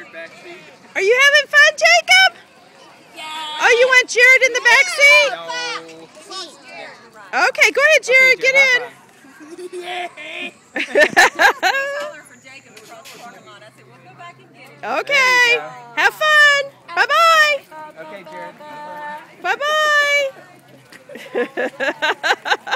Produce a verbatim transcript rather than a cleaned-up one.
back seat. Are you having fun, Jacob? Yeah. Oh, you want Jared in the back seat? No. Okay, go ahead, Jared. Okay, Get in. Okay. Have fun. Bye-bye. Okay, Jared. Bye-bye.